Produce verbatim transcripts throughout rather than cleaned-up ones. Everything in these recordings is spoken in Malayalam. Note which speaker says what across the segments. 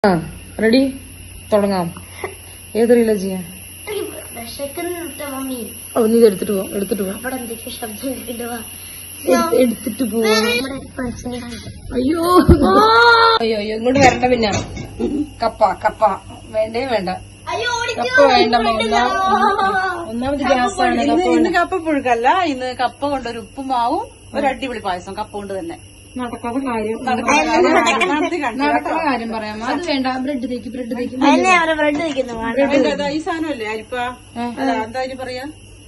Speaker 1: റെഡി തുടങ്ങാം. ഏത് റീലാ ചെയ്യാൻ? ഓ നീ എടുത്തിട്ട് പോ എടുത്തിട്ട് പോ എടുത്തിട്ട് പോവാ. അയ്യോ അയ്യോ അയ്യോ ഇങ്ങോട്ട് വരണ്ട. പിന്നെ കപ്പ കപ്പ വേണ്ടേ വേണ്ട കപ്പ വേണ്ട. ഒന്നാമത് ഗ്യാസാണ്.
Speaker 2: ഇന്ന് കപ്പ പുഴുക്കല്ല, ഇന്ന് കപ്പ കൊണ്ടൊരു ഉപ്പുമാവും ഒരു അടിപൊളി പായസം കപ്പ കൊണ്ട് തന്നെ.
Speaker 1: നടക്കാത്ത കാര്യം നടക്കുന്ന കാര്യം പറയാം. അത് വേണ്ട. ബ്രെഡ് തേക്ക് ബ്രെഡ് തേക്ക്
Speaker 2: ഈ സാധനമല്ലേ അരിപ്പ, എന്താ പറയാ,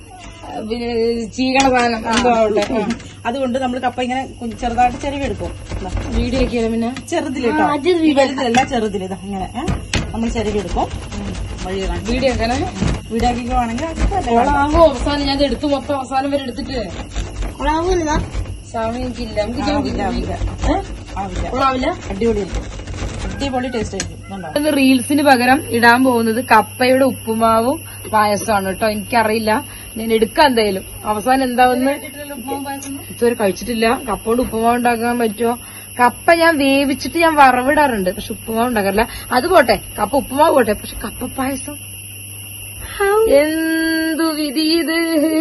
Speaker 1: ചീകണ സാധനം എന്താവട്ടെ.
Speaker 2: അതുകൊണ്ട് നമ്മൾ കപ്പ ഇങ്ങനെ ചെറുതായിട്ട് ചെറുകെടുക്കും.
Speaker 1: വീഡിയോ ഒക്കെയാണ് പിന്നെ
Speaker 2: ചെറുതിലിട്ടോ, വലുതല്ല ചെറുതിലിതാ ഇങ്ങനെ നമ്മൾ ചെറുകെടുക്കും.
Speaker 1: വീഡിയോ ഒക്കെ
Speaker 2: വീഡിയോ ആക്കിക്കുവാണെങ്കിൽ
Speaker 1: ഓളാവോ അവസാനം ഞാൻ എടുത്തു മൊത്തം അവസാനം വരെ എടുത്തിട്ട് സമയക്കില്ല.
Speaker 2: ഓളാവില്ല. അടിപൊളി അടിപൊളി ടേസ്റ്റ് ആയിരിക്കും.
Speaker 1: റീൽസിന് പകരം ഇടാൻ പോകുന്നത് കപ്പയുടെ ഉപ്പുമാവും പായസമാണ് കേട്ടോ. എനിക്കറിയില്ല, ഞാൻ എടുക്കാം എന്തായാലും. അവസാനം എന്താവെന്ന് ഇതുവരെ കഴിച്ചിട്ടില്ല. കപ്പ കൊണ്ട് ഉപ്പുമാവ് ഉണ്ടാക്കാൻ പറ്റുമോ? കപ്പ ഞാൻ വേവിച്ചിട്ട് ഞാൻ വറവിടാറുണ്ട്, പക്ഷെ ഉപ്പുമാവ് ഉണ്ടാക്കാറില്ല. അത് പോട്ടെ, കപ്പ ഉപ്പുമാവ് പോട്ടെ, പക്ഷെ കപ്പ പായസം എന്തു വിധി ഇത്,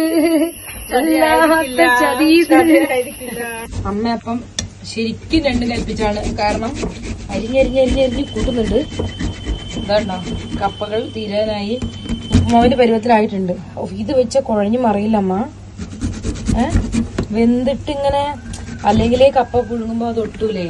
Speaker 1: ചതീത്. അമ്മ അപ്പം ശരിക്കും രണ്ടും കൽപ്പിച്ചാണ്. കാരണം അരിഞ്ഞരിഞ്ഞരിഞ്ഞരിഞ്ഞ് കൂട്ടുന്നുണ്ട്. ഇതാണ്ടോ കപ്പകൾ തീരാനായി ഉപ്പുമാവിന്റെ പരുവത്തിലായിട്ടുണ്ട്. ഇത് വെച്ച കുഴഞ്ഞു മറിയില്ല അമ്മ. ഏ വെന്തിട്ട് ഇങ്ങനെ അല്ലെങ്കിലേ കപ്പ പുഴുങ്ങുമ്പോ അത് ഒട്ടൂലേ?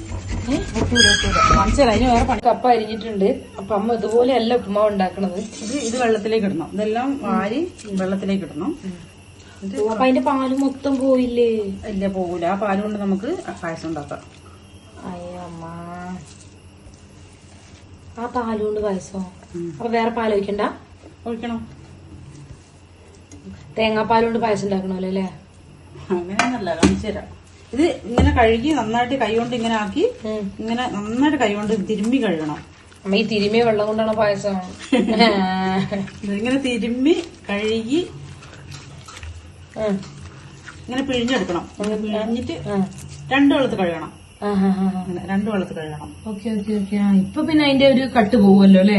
Speaker 2: അതിന് വേറെ പണി.
Speaker 1: കപ്പ അരിഞ്ഞിട്ടുണ്ട്. അപ്പൊ അമ്മ ഇതുപോലെയല്ല ഉപ്പുമാവ് ഉണ്ടാക്കണത്.
Speaker 2: ഇത് ഇത് വെള്ളത്തിലേക്ക് ഇടണം. ഇതെല്ലാം വാരി വെള്ളത്തിലേക്ക് ഇടണം.
Speaker 1: അപ്പൊ അതിന്റെ പാല് മൊത്തം പോയില്ലേ?
Speaker 2: ഇല്ല, പോകൂല. ആ പാല് കൊണ്ട് നമുക്ക് പായസം ഉണ്ടാക്കാം.
Speaker 1: അയ്യമ്മ, ആ പാല് കൊണ്ട് പായസോ? അപ്പൊ വേറെ പാൽ ഒഴിക്കണ്ട?
Speaker 2: ഒഴിക്കണം.
Speaker 1: തേങ്ങാപ്പാൽ കൊണ്ട് പായസം ഉണ്ടാക്കണല്ലോ അല്ലേ?
Speaker 2: അങ്ങനെയൊന്നല്ല, കാണിച്ചു തരാം. ഇത് ഇങ്ങനെ കഴുകി നന്നായിട്ട് കൈകൊണ്ട് ഇങ്ങനെ ആക്കി ഇങ്ങനെ നന്നായിട്ട് കൈകൊണ്ട് തിരുമ്മി കഴുകണം.
Speaker 1: അമ്മ ഈ തിരുമ്മിയ വെള്ളം കൊണ്ടാണ് പായസം?
Speaker 2: ഇങ്ങനെ തിരുമ്മി കഴുകി ഇങ്ങനെ പിഴിഞ്ഞെടുക്കണം. പിഴിഞ്ഞിട്ട് രണ്ടു വെള്ളത്ത് കഴുകണം. രണ്ടു വെള്ളത്ത് കഴുകണം.
Speaker 1: Okay okay okay. ഇപ്പൊ പിന്നെ അതിന്റെ ഒരു കട്ട് പോവുമല്ലോ അല്ലേ?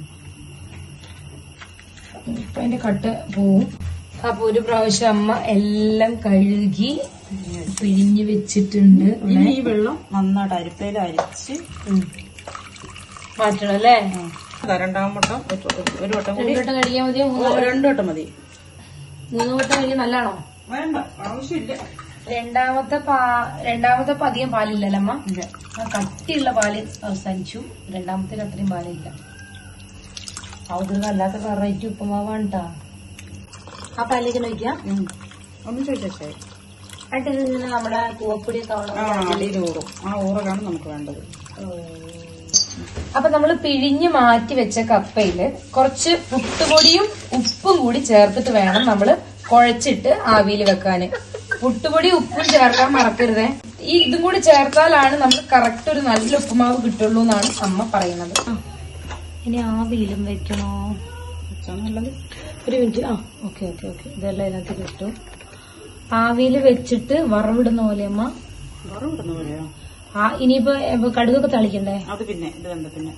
Speaker 1: ഇപ്പൊ അതിന്റെ കട്ട് പോവും. അപ്പൊ ഒരു പ്രാവശ്യം അമ്മ എല്ലാം കഴുകി പിഴിഞ്ഞ് വെച്ചിട്ടുണ്ട്.
Speaker 2: ഈ വെള്ളം നന്നായിട്ട് അരിപ്പയിൽ അരിച്ച്
Speaker 1: മാറ്റണം അല്ലേ?
Speaker 2: രണ്ടാം വട്ടം ഒരു വട്ടം കൂടി
Speaker 1: വട്ടം കഴിക്കാൻ മതിയോ?
Speaker 2: രണ്ടു വട്ടം മതി.
Speaker 1: മൂന്ന് വട്ടം കഴിക്കാൻ നല്ലതാണോ?
Speaker 2: വേണ്ട, ആവശ്യമില്ല.
Speaker 1: രണ്ടാമത്തെ പാ രണ്ടാമത്തെ അപ്പൊ അധികം പാലില്ലല്ലോ അമ്മ? കട്ടിയുള്ള പാല് അവസാനിച്ചു. രണ്ടാമത്തേക്ക് അത്രയും പാലില്ല. അത് അല്ലാത്ത വെറൈറ്റി ഉപ്പുമാവാണ് ട്ടാ. ആ പാലിലേക്ക് നോക്കിയാ
Speaker 2: ഒന്ന് ചോദിച്ചാൽ
Speaker 1: ആയിട്ട് നമ്മുടെ പൂവപ്പൊടിയൊക്കെ
Speaker 2: ഊറും. ആ ഊറലാണ് നമുക്ക് വേണ്ടത്.
Speaker 1: അപ്പൊ നമ്മൾ പിഴിഞ്ഞ് മാറ്റി വെച്ച കപ്പയില് കുറച്ച് പുട്ടുപൊടിയും ഉപ്പും കൂടി ചേർത്തിട്ട് വേണം നമ്മള് കുഴച്ചിട്ട് ആവിയിൽ വെക്കാന്. പുട്ടുപൊടി ഉപ്പും ചേർക്കാൻ മറക്കരുതേ. ഈ ഇതും കൂടി ചേർത്താലാണ് നമ്മൾ കറക്റ്റ് ഒരു നല്ല ഉപ്പുമാവ് കിട്ടുള്ളൂ എന്നാണ് അമ്മ പറയുന്നത്. ഇനി ആവിയിലും വെക്കണോ?
Speaker 2: നല്ലത്.
Speaker 1: ഒരു മിനിറ്റ്. ആ ഓക്കെ ഓക്കെ ഓക്കെ. ഇതെല്ലാം ഇതിനകത്ത് കിട്ടും. ആവിയിൽ വെച്ചിട്ട് വറവിടുന്ന പോലെ അമ്മ?
Speaker 2: വറവിടുന്ന പോലെയോ?
Speaker 1: ആ ഇനിയിപ്പോ കടുകൊക്കെ തളിക്കണ്ടേ?
Speaker 2: അത് പിന്നെ ഇത് വേണ്ട. പിന്നെ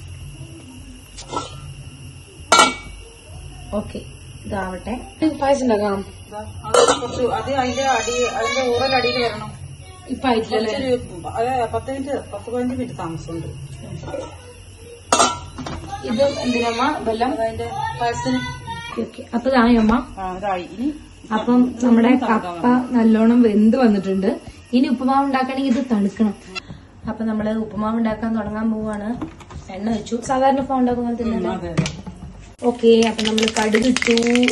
Speaker 1: ഓക്കെ, ഇതാവട്ടെ. പായസം ഉണ്ടാക്കാം.
Speaker 2: കുറച്ച് അത് അതിന്റെ അടി അതിന്റെ ഊറലടിയിൽ വരണം.
Speaker 1: ഇപ്പൊ ആയിട്ടില്ലല്ലേ?
Speaker 2: അതെ, പത്ത് മിനിറ്റ് പത്ത് പതിനഞ്ച് മിനിറ്റ് താമസമുണ്ട്.
Speaker 1: ഇത് എന്തിനമ്മ വെള്ളം?
Speaker 2: അതിന്റെ പായസത്തിന്.
Speaker 1: അപ്പൊ ഇതായമ്മ.
Speaker 2: ഇനി
Speaker 1: അപ്പം നമ്മുടെ കപ്പ നല്ലോണം വെന്ത് വന്നിട്ടുണ്ട്. ഇനി ഉപ്പുമാവ് ഉണ്ടാക്കണമെങ്കിൽ ഇത് തണുക്കണം. അപ്പൊ നമ്മള് ഉപ്പുമാവ് ഉണ്ടാക്കാൻ തുടങ്ങാൻ പോവാണ്. എണ്ണ വെച്ചു. സാധാരണ ഉപ്പുമാവ് ഉണ്ടാക്കുന്ന തന്നെ. ഓക്കെ, അപ്പൊ നമ്മള് കടുകിട്ടു.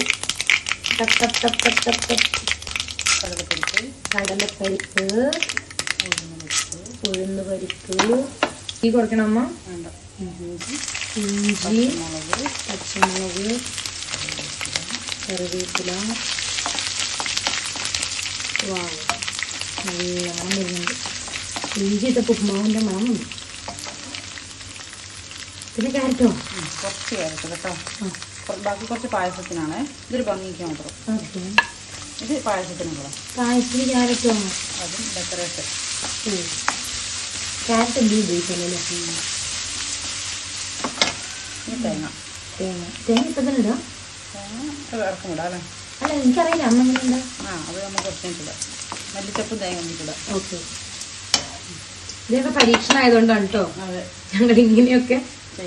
Speaker 1: കടലപ്പരിപ്പ്, ഉഴുന്ന് പരിപ്പ്, ഈ കൊടുക്കണം അമ്മ. ഇഞ്ചി, പച്ചമുളക്, കറിവേപ്പില. വാവ്, നല്ല മണം വരുന്നുണ്ട്. ഇഞ്ചി ഇട്ട ഉപ്പുമാവിന്റെ മണമുണ്ട്. പിന്നെ ക്യാരറ്റോ?
Speaker 2: കുറച്ച് ക്യാരറ്റ് കേട്ടോ. ബാക്കി കുറച്ച് പായസത്തിനാണ്. ഇതൊരു ഭംഗിക്ക് മാത്രം.
Speaker 1: ഓക്കെ,
Speaker 2: ഇത് പായസത്തിനുള്ള.
Speaker 1: പായസത്തിന് ക്യാരറ്റോ?
Speaker 2: അതും ഡെക്കറേഷൻ.
Speaker 1: ക്യാരറ്റ് എന്തെങ്കിലും ഉപയോഗിക്കല്ലോ.
Speaker 2: തേങ്ങ
Speaker 1: തേങ്ങ തേങ്ങ ഇപ്പം തന്നെ ഇടാം.
Speaker 2: തേങ്ങ ഇറക്കും ഇടാം അല്ലേ?
Speaker 1: അല്ല എനിക്കറിയില്ല അമ്മ എങ്ങനെ ഉണ്ടാ.
Speaker 2: ആ അത് നമുക്ക് കുറച്ചിടാം. മല്ലിച്ചപ്പും തേങ്ങ ഒന്നിട്ടിടാം.
Speaker 1: ഓക്കെ, ഇതൊക്കെ പരീക്ഷണം ആയതുകൊണ്ടാണ് കേട്ടോ
Speaker 2: അതെ
Speaker 1: ഞങ്ങൾ ഇങ്ങനെയൊക്കെ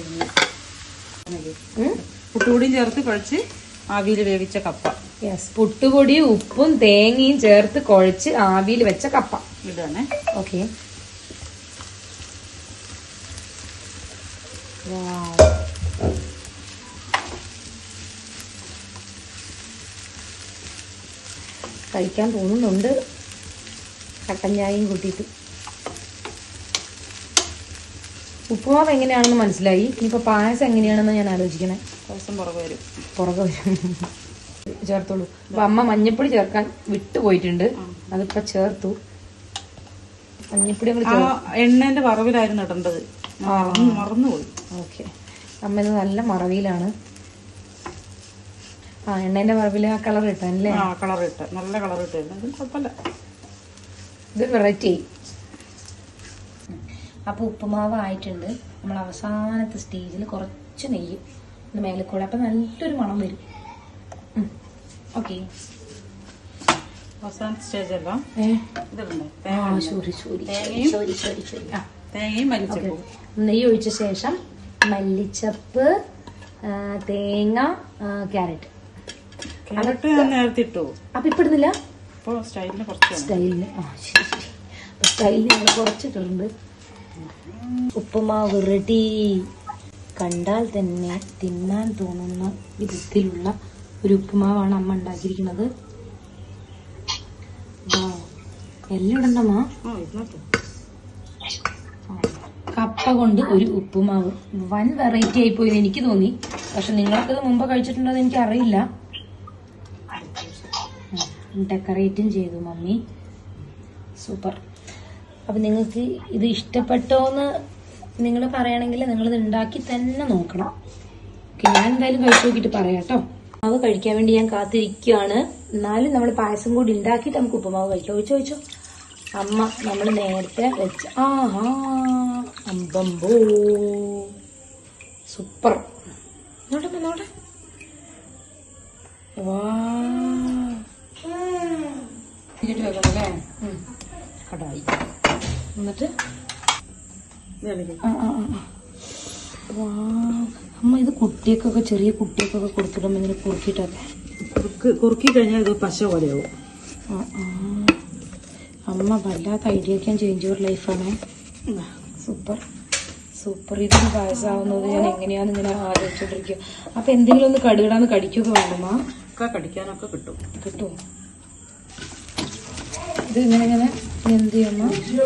Speaker 2: പുട്ടുപൊടിയും ചേർത്ത് കുഴച്ച് ആവിയിൽ വേവിച്ച കപ്പ.
Speaker 1: യെസ്, പുട്ടുപൊടിയും ഉപ്പും തേങ്ങയും ചേർത്ത് കുഴച്ച് ആവിയിൽ വെച്ച കപ്പ
Speaker 2: ഇടാണേ.
Speaker 1: ഓക്കെ, കഴിക്കാൻ തോന്നുന്നുണ്ട് കട്ടൻ ചായയും കൂട്ടിയിട്ട്. ഉപ്പുമാവ് എങ്ങനെയാണെന്ന് മനസ്സിലായി. ഇനിയിപ്പോൾ പായസം എങ്ങനെയാണെന്ന് ഞാൻ ആലോചിക്കണേ.
Speaker 2: പായസം പുറകെ വരും.
Speaker 1: പുറകെ വരും. ചേർത്തോളൂ. അപ്പൊ അമ്മ മഞ്ഞപ്പൊടി ചേർക്കാൻ വിട്ടുപോയിട്ടുണ്ട്, അതിപ്പോ ചേർത്തു. മഞ്ഞപ്പൊടി
Speaker 2: എണ്ണേന്റെ വറവിലായിരുന്നു ഇടേണ്ടത്, മറന്നുപോയി.
Speaker 1: ഓക്കെ, അമ്മ ഇത് നല്ല മറവിയിലാണ്. ആ എണ്ണേന്റെ വറവില് ആ കളർ ഇട്ടല്ലേ?
Speaker 2: ആ കളർ ഇട്ട നല്ല കളർ ഇട്ടായിരുന്നു. കുഴപ്പമില്ല,
Speaker 1: ഇത് വെറൈറ്റി. അപ്പൊ ഉപ്പുമാവ് ആയിട്ടുണ്ട്. നമ്മൾ അവസാനത്തെ സ്റ്റേജിൽ കുറച്ച് നെയ്യ് മേലെ കൂടെ, അപ്പൊ നല്ലൊരു മണം വരും. ഓക്കെ,
Speaker 2: അവസാനത്തെ സ്റ്റേജ് അല്ല തേങ്ങയും മല്ലിച്ചപ്പും.
Speaker 1: നെയ്യ് ഒഴിച്ച ശേഷം മല്ലിച്ചപ്പ്, തേങ്ങ, ക്യാരറ്റ്.
Speaker 2: ക്യാരറ്റ് ഞാൻ നേരത്തെ ഇട്ടു.
Speaker 1: അപ്പൊ ഇപ്പൊ ഇടുന്നില്ല?
Speaker 2: സ്റ്റൈലിന് കുറച്ച്
Speaker 1: സ്റ്റൈലിന് ആ ശരി ശരി സ്റ്റൈലിന് ഞങ്ങൾ കുറച്ചിട്ടുണ്ട്. ഉപ്പുമാവ് റെഡി. കണ്ടാൽ തന്നെ തിന്നാൻ തോന്നുന്ന വിധത്തിലുള്ള ഒരു ഉപ്പുമാവാണ് അമ്മ ഉണ്ടാക്കിയിരിക്കുന്നത്. എല്ലാം ഇടണ്ടമ്മ. കപ്പ കൊണ്ട് ഒരു ഉപ്പുമാവ് വൻ വെറൈറ്റി ആയി പോയി എനിക്ക് തോന്നി. പക്ഷെ നിങ്ങൾക്കത് മുമ്പ് കഴിച്ചിട്ടുണ്ടോ എന്ന് എനിക്ക് അറിയില്ല. ഡെക്കറേറ്റും ചെയ്തു മമ്മി, സൂപ്പർ. അപ്പൊ നിങ്ങൾക്ക് ഇത് ഇഷ്ടപ്പെട്ടോന്ന് നിങ്ങൾ പറയണമെങ്കിൽ നിങ്ങളിത് ഉണ്ടാക്കി തന്നെ നോക്കണം. ഓക്കെ, ഞാൻ എന്തായാലും കഴിച്ചു നോക്കിയിട്ട് പറയാം കേട്ടോ. ഉപ്പുമാവ് കഴിക്കാൻ വേണ്ടി ഞാൻ കാത്തിരിക്കുകയാണ്. എന്നാലും നമ്മൾ പായസം കൂടി ഉണ്ടാക്കിയിട്ട് നമുക്ക് ഉപ്പുമാവ് കഴിക്കാം. ഒഴിച്ചോ ഒഴിച്ചോ. അമ്മ നമ്മൾ നേരത്തെ വെച്ച ആഹാ അമ്പമ്പോ സൂപ്പർ. നോട്ടെ നോട്ടെ, വാ വെക്കണല്ലേ കടായി. എന്നിട്ട് അമ്മ ഇത് കുട്ടിയൊക്കെ ചെറിയ കുട്ടിയൊക്കെ കൊടുത്തിടുമ്പോ ഇങ്ങനെ കുറുക്കിയിട്ടൊക്കെ
Speaker 2: കുറുക്കി കഴിഞ്ഞാൽ ഇത് പശ പോലെയാവും.
Speaker 1: അമ്മ വല്ലാത്ത ഐഡിയ ഒക്കെ ചേഞ്ച് യുവർ ലൈഫാണ്. Super super. ഇതിന് പായസമാവുന്നത് ഞാൻ എങ്ങനെയാന്ന് ഇങ്ങനെ ആലോചിച്ചോണ്ടിരിക്കുക. അപ്പൊ എന്തെങ്കിലും ഒന്ന് കടുകിടാന്ന് കടിക്കൊക്കെ വേണ്ടമാ?
Speaker 2: കടിക്കാനൊക്കെ കിട്ടും.
Speaker 1: കിട്ടുമോ? ഇത് ഇങ്ങനെ ഇങ്ങനെ എന്ത് ചെയ്യമ്മ?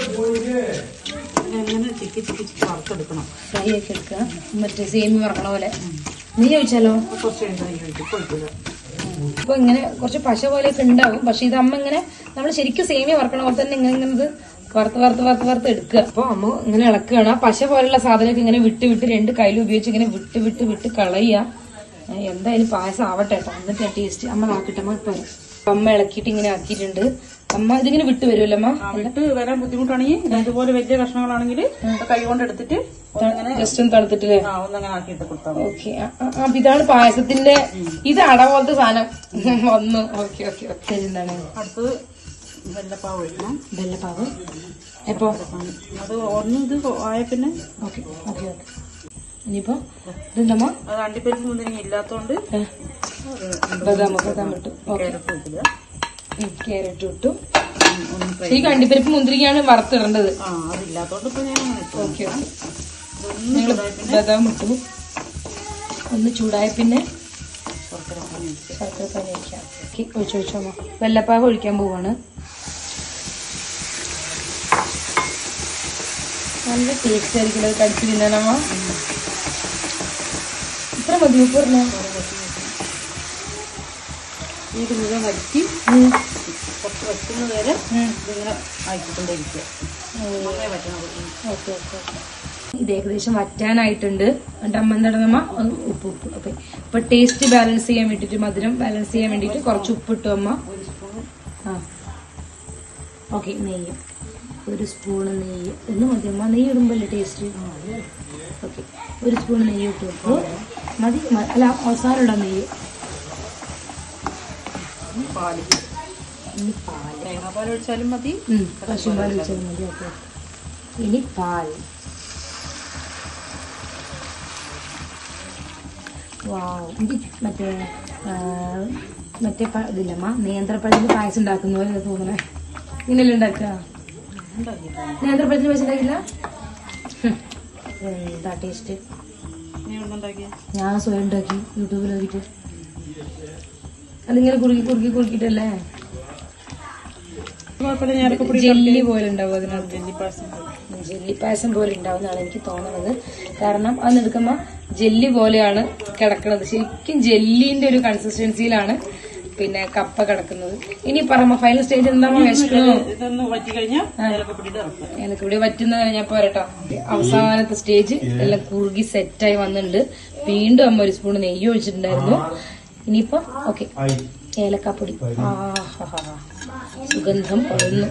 Speaker 2: അങ്ങനെ ചിക്കി ചിക്കി ചിക്കി വറുത്തെടുക്കണം.
Speaker 1: ഫ്രൈ ആക്കി എടുക്കുക. മറ്റേ സേമി വറക്കണ പോലെ. നീ ചോദിച്ചാലോ?
Speaker 2: കുറച്ച് കഴിഞ്ഞിട്ട് കുഴപ്പമില്ല.
Speaker 1: അപ്പൊ ഇങ്ങനെ കുറച്ച് പശ പോലെയൊക്കെ ഉണ്ടാവും. പക്ഷെ ഇത് അമ്മ ഇങ്ങനെ നമ്മൾ ശരിക്കും സേമിയ വറക്കണ പോലെ തന്നെ ഇങ്ങനെ ഇങ്ങനെ വറുത്ത് വറുത്ത് വറുത്ത് വറുത്ത് എടുക്കുക. അപ്പൊ അമ്മ ഇങ്ങനെ ഇളക്കുകയാണ്. ആ പശ പോലുള്ള സാധനമൊക്കെ ഇങ്ങനെ വിട്ട് വിട്ട് രണ്ട് കയ്യിൽ ഉപയോഗിച്ച് ഇങ്ങനെ വിട്ട് വിട്ട് വിട്ട് കളയുക. എന്തായാലും പായസം ആവട്ടെ കേട്ടോ, എന്നിട്ട് ടേസ്റ്റ് അമ്മ ആക്കിട്ട് അമ്മ ഇപ്പൊ അമ്മ ഇളക്കിയിട്ട് ഇങ്ങനെ ആക്കിയിട്ടുണ്ട്. അമ്മ ഇതിങ്ങനെ വിട്ട് വരുമല്ലോ അമ്മ?
Speaker 2: വിട്ട് വരാൻ ബുദ്ധിമുട്ടാണെങ്കിൽ ഇതുപോലെ വലിയ കഷ്ണങ്ങളാണെങ്കിൽ കൈ കൊണ്ട് എടുത്തിട്ട്
Speaker 1: ജസ്റ്റ് ഒന്ന് തണുത്തിട്ടില്ലേ
Speaker 2: ഒന്നങ്ങനെ ആക്കിയിട്ട് കൊടുത്താൽ.
Speaker 1: ഓക്കെ, അപ്പൊ ഇതാണ് പായസത്തിന്റെ ഇത് അട പോലത്തെ സാധനം വന്നു. Okay okay okay. എന്താണ്
Speaker 2: അടുത്തത്? വെള്ളപ്പാവ് ഒഴിക്കണം.
Speaker 1: വെള്ളപ്പാവ് എപ്പോ?
Speaker 2: അത് ഓർന്ന് ഇത് ആയ പിന്നെ
Speaker 1: ഓക്കെ ഓക്കെ ഓക്കെ. ഇനിയിപ്പോ ഇതെന്തമ്മ?
Speaker 2: അത് അണ്ടിപ്പരിപ്പ് മുന്തിരി ഇല്ലാത്തോണ്ട്
Speaker 1: ബദാം ബദാം ഇട്ടു.
Speaker 2: ക്യാരറ്റ് ഇട്ടില്ല.
Speaker 1: ക്യാരറ്റ് ഇട്ടു. ഈ അണ്ടിപ്പരിപ്പ് മുന്തിരിക്കാണ് വറുത്തിടേണ്ടത്.
Speaker 2: ആ അതില്ലാത്തോണ്ട് ഇപ്പൊ ഞാൻ
Speaker 1: ഓക്കെ ഓക്കെ. നിങ്ങൾ ബദാം ഇട്ടു. ഒന്ന് ചൂടായ പിന്നെ ശർക്കര പാനി ഒഴിക്കാം. ഒഴിച്ചു ഒഴിച്ചോ. വെള്ളപ്പാവ് ഒഴിക്കാൻ പോവാണ്. നല്ല ടേസ്റ്റ് ആയിരിക്കും അത് കടിച്ചു തിന്നാനമ്മ. ഇത്ര മതി ഉപ്പ് പറഞ്ഞോ?
Speaker 2: ഇത് മുഴുവൻ വരക്കി കുറച്ച് വയ്ക്കുന്നത് വരെ ഇതിങ്ങനെ ആക്കിക്കൊണ്ടിരിക്കുക.
Speaker 1: Okay okay okay. ഇത് ഏകദേശം വറ്റാനായിട്ടുണ്ട്. എന്നിട്ട് അമ്മ എന്താണമ്മ ഉപ്പ് ഉപ്പ് ഓക്കെ. ഇപ്പൊ ടേസ്റ്റ് ബാലൻസ് ചെയ്യാൻ വേണ്ടിട്ട്, മധുരം ബാലൻസ് ചെയ്യാൻ വേണ്ടിട്ട് കുറച്ച് ഉപ്പിട്ടു അമ്മ. ആ ഓക്കെ. നെയ്യ് ഒരു സ്പൂണ് നെയ്യ് ഒന്ന് മതി അമ്മ. നെയ്യ് ഇടുമ്പല്ലേ ടേസ്റ്റ്. ഓക്കെ, ഒരു സ്പൂൺ നെയ്യ് ഇട്ട് വെക്കും. മതി അല്ല അവസാനം ഇടാൻ നെയ്യ്.
Speaker 2: പാല്
Speaker 1: ഇനി പാൽ,
Speaker 2: തേങ്ങാപ്പാൽ ഒഴിച്ചാലും മതി,
Speaker 1: പശുപാൽ ഒഴിച്ചാലും മതി. ഓക്കെ, ഇനി പാൽ. വാവ്, എനിക്ക് മറ്റേ മറ്റേ ഇതില്ലമ്മ നേന്ത്രപ്പഴത്തിന് പായസം ഉണ്ടാക്കുന്ന പോലെ തോന്നണേ. ഇങ്ങനെയല്ലേ ഉണ്ടാക്കുക? നേന്ത്രപ്പഴത്തിന് പായസം ഉണ്ടാക്കില്ല? എന്താ ടേസ്റ്റ്. ഞാൻ സ്വയം ഉണ്ടാക്കി യൂട്യൂബിൽ നോക്കിട്ട്. അതിങ്ങനെ കുറുക്കി കുറുക്കി കുറുക്കിട്ടല്ലേ ജെല്ലി പോലെ ഉണ്ടാവും. അതിനകത്ത് ജെല്ലി പായസം പോലെ ഉണ്ടാവുന്നതാണ് എനിക്ക് തോന്നുന്നത്. കാരണം അത് എടുക്കുമ്പോ ജെല്ലി പോലെയാണ് കിടക്കുന്നത്. ശരിക്കും ജെല്ലിന്റെ ഒരു കൺസിസ്റ്റൻസിയിലാണ് പിന്നെ കപ്പ കിടക്കുന്നത്. ഇനി പറയുമ്പോ ഫൈനൽ സ്റ്റേജ് എന്താ വിഷമോ? ഏലക്കപ്പൊടി വറ്റുന്ന കഴിഞ്ഞാൽ പോരട്ടോ. അവസാനത്തെ സ്റ്റേജ് എല്ലാം കുറുകി സെറ്റായി വന്നിട്ടുണ്ട്. വീണ്ടും അമ്മ ഒരു സ്പൂൺ നെയ്യ് ഒഴിച്ചിട്ടുണ്ടായിരുന്നു. ഇനിയിപ്പോ ഓക്കെ, ഏലക്കാപ്പൊടി. ആ സുഗന്ധം പടർന്നു.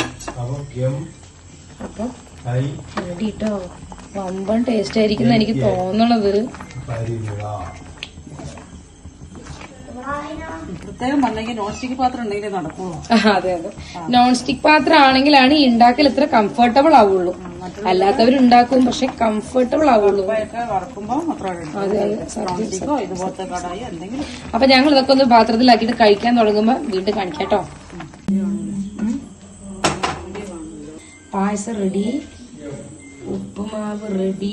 Speaker 1: അപ്പൊ റെഡി കേട്ടോ. വമ്പൻ ടേസ്റ്റ് ആയിരിക്കും എനിക്ക് തോന്നണത്.
Speaker 2: പ്രത്യേകം വന്നെങ്കിൽ നോൺ സ്റ്റിക് പാത്രം ഉണ്ടെങ്കിൽ നടക്കുള്ളൂ.
Speaker 1: അതെ അതെ, നോൺ സ്റ്റിക് പാത്രം ആണെങ്കിലാണ് ഈ ഉണ്ടാക്കൽ ഇത്ര കംഫർട്ടബിൾ ആവുള്ളൂ. അല്ലാത്തവരുണ്ടാക്കും, പക്ഷെ കംഫർട്ടബിൾ ആവുള്ളൂ. അതെ അതെ,
Speaker 2: ഇതുപോലത്തെ കടായി എന്തെങ്കിലും.
Speaker 1: അപ്പൊ ഞങ്ങൾ ഇതൊക്കെ ഒന്ന് പാത്രത്തിലാക്കിയിട്ട് കഴിക്കാൻ തുടങ്ങുമ്പോ വീണ്ടും കാണിക്കാട്ടോ. പായസം റെഡി, ഉപ്പുമാവ് റെഡി.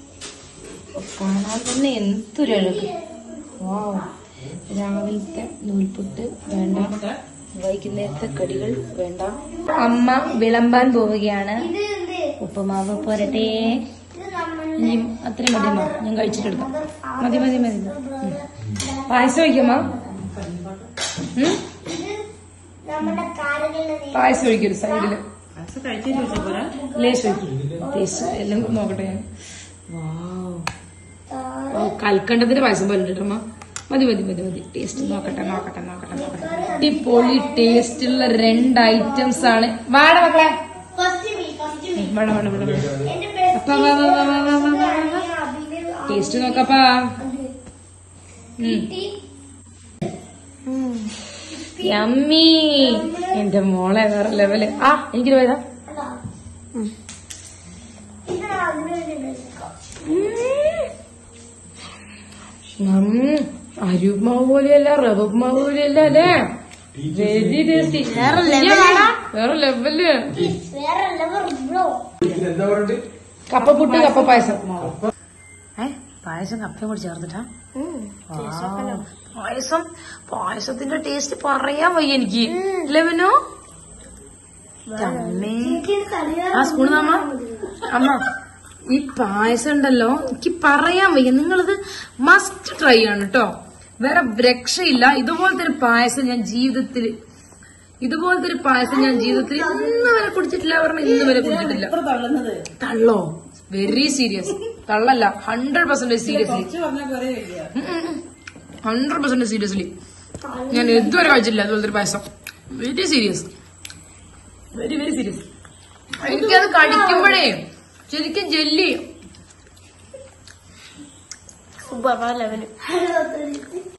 Speaker 1: കാണാൻ തന്നെ എന്തൊരു അഴക്. വാവ്, രാവിലത്തെ നൂൽപുട്ട് വേണ്ട, വൈകുന്നേരത്തെ കടികൾ വേണ്ട. അമ്മ വിളമ്പാൻ പോവുകയാണ്. ഉപ്പുമാവ് പോരട്ടെ. ഇനി അത്രയും മതിയമ്മ, ഞാൻ കഴിച്ചിട്ടെടുക്കാം. മതി മതി മതി. പായസം ഒഴിക്കമ്മ. പായസം ഒഴിക്കൊരു സൈഡില് ലേശം ടേസ്റ്റ് എല്ലാം നോക്കട്ടെ ഞാൻ. വാവ്, കൽക്കണ്ടത്തിന്റെ പായസം പോലെ ഉണ്ടമ്മ. മതി മതി മതി മതി. ടേസ്റ്റ് നോക്കട്ടെ നോക്കട്ടെ നോക്കട്ടെ നോക്കട്ടെ. അടിപൊളി ടേസ്റ്റ് ഉള്ള രണ്ട് ഐറ്റംസ് ആണ്. വാട മക്കളെ, വേണം വേണം വേണം. അപ്പ ടേസ്റ്റ് നോക്കപ്പാ. യമ്മി. എന്റെ മോളെ വേറെ ലെവല്. ആ എനിക്ക് പോയതാ. അരിമാവ് പോലെയല്ല, റവ മാവ് പോലെയല്ല അല്ലേ? Very tasty. വേറെ ലെവല്. കപ്പപ്പുട്ട് കപ്പ പായസം. ഏ പായസം കപ്പയും കൂടി ചേർത്തിട്ടാ പായസം. പായസത്തിന്റെ ടേസ്റ്റ് പറയാൻ വയ്യ എനിക്ക്. ലെവനോ ആ സ്പൂണ് അമ്മ. അമ്മ ഈ പായസം ഉണ്ടല്ലോ, എനിക്ക് പറയാൻ വയ്യ. നിങ്ങളിത് മസ്റ്റ് ട്രൈ ആണ് കേട്ടോ. വേറെ രക്ഷയില്ല. ഇതുപോലത്തെ ഒരു പായസം ഞാൻ ജീവിതത്തിൽ ഇതുപോലത്തെ ഒരു പായസം ഞാൻ ജീവിതത്തിൽ ഇന്ന് വരെ കുടിച്ചിട്ടില്ല. പറഞ്ഞ ഇന്ന് വരെ കുടിച്ചിട്ടില്ല. തള്ളോ? Very serious. തള്ളല്ല, hundred percentage seriously. Hundred percentage seriously ഞാൻ ഇതുവരെ കഴിച്ചിട്ടില്ല അതുപോലത്തെ ഒരു പായസം. Very serious, very very serious. എനിക്കത് കടിക്കുമ്പോഴേ ശരിക്കും ജെല്ലി
Speaker 3: സൂപ്പർ ലെവല്.